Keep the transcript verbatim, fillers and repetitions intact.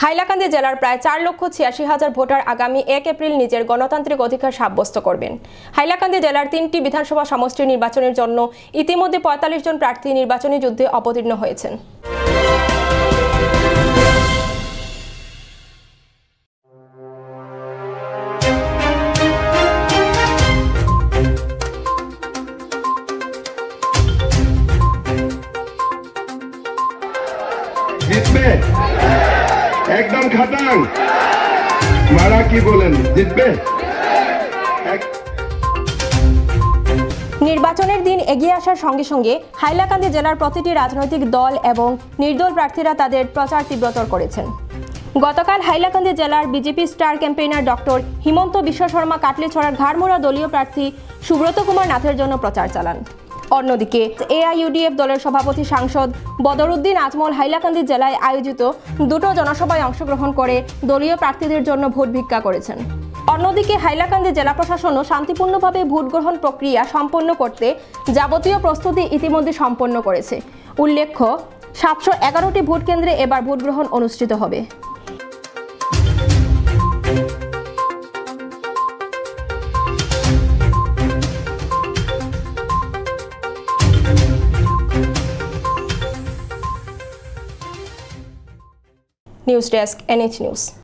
হাইলাকান্দি জেলার প্রায় চার লক্ষ ছিয়াশি হাজার ভোটার আগামী এক এপ্রিল নিজের গণতান্ত্রিক অধিকার সাব্যস্ত করবেন। হাইলাকান্দি জেলার তিনটি বিধানসভা সমষ্টির নির্বাচনের জন্য ইতিমধ্যে পঁয়তাল্লিশ জন প্রার্থী নির্বাচনী যুদ্ধে অবতীর্ণ হয়েছেন। জিতবে একদম খাটাং মারা কি বলেন জিতবে? নির্বাচনের দিন এগিয়ে আসার সঙ্গে সঙ্গে হাইলাকান্দি জেলার প্রতিটি রাজনৈতিক দল এবং নির্দল প্রার্থীরা তাদের প্রচার তীব্রতর করেছেন। গতকাল হাইলাকান্দি জেলার BJP star campaigner doctor Himanta Biswa Sarma কাটলিছড়ার ঘাড়মোড়া দলীয় প্রার্থী সুব্রত কুমার নাথের জন্য প্রচার চালান। অন্যদিকে এআইইউডিএফ দলের সভাপতি সাংসদ বদরুদ্দিন আজমল হাইলাকান্দি জেলায় আয়োজিত দুটো জনসভায় অংশগ্রহণ করে দলীয় প্রার্থীদের জন্য ভোট ভিক্ষা করেছেন। অন্যদিকে হাইলাকান্দি জেলা প্রশাসনও শান্তিপূর্ণভাবে ভোট গ্রহণ প্রক্রিয়া সম্পন্ন করতে যাবতীয় প্রস্তুতি ইতিমধ্যে সম্পন্ন করেছে। উল্লেখ্য, সাতশো এগারোটি ভোট কেন্দ্রে এবার ভোট গ্রহণ অনুষ্ঠিত হবে। News desk, NH news.